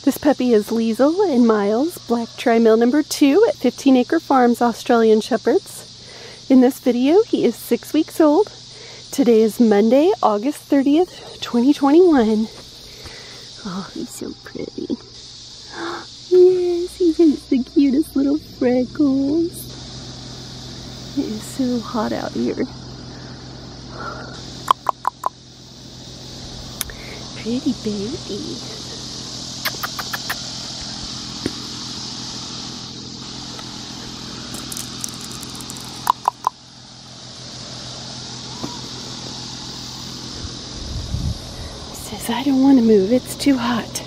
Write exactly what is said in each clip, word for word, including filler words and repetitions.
This puppy is Liesl and Miles, black tri-male number two at fifteen Acre Farms Australian Shepherds. In this video, he is six weeks old. Today is Monday, August thirtieth, twenty twenty-one. Oh, he's so pretty. Yes, he has the cutest little freckles. It is so hot out here. Pretty baby. Says, I don't want to move, it's too hot.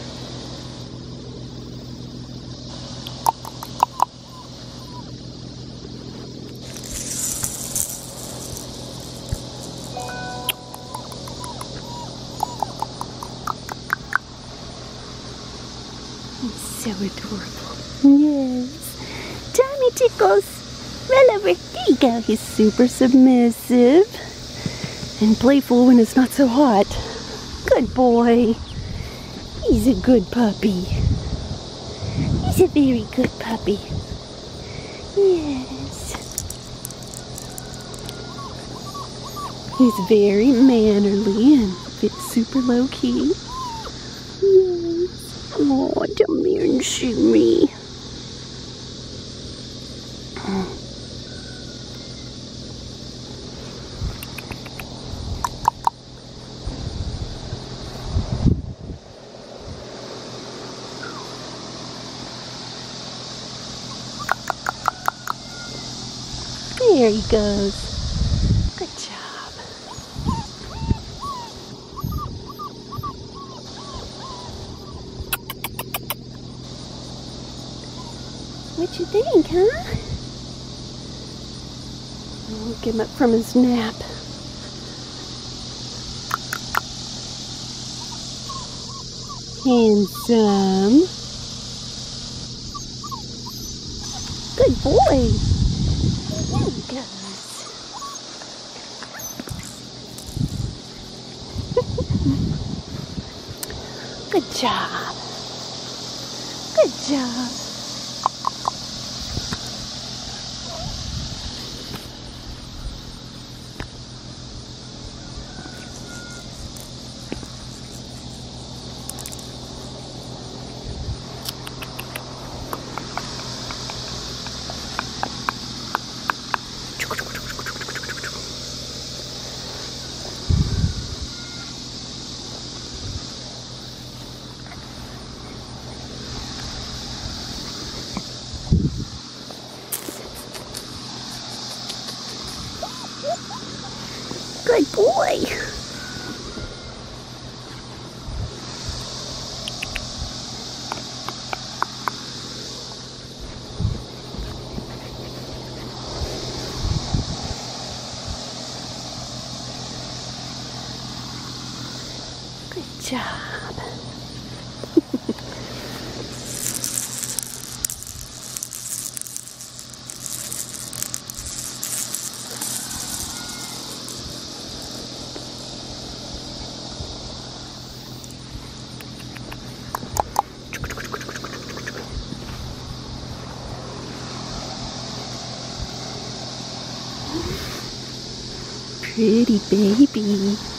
He's so adorable. Yes. Tommy tickles. Roll over. There you go. He's super submissive and playful when it's not so hot. Good boy. He's a good puppy. He's a very good puppy. Yes. He's very mannerly and super low key. Yes. Oh, come here and shoot me. There he goes. Good job. What you think, huh? I'll get him up from his nap. Handsome. Good boy. There he goes. Good job. Good job. Good boy. Good job. Pretty baby.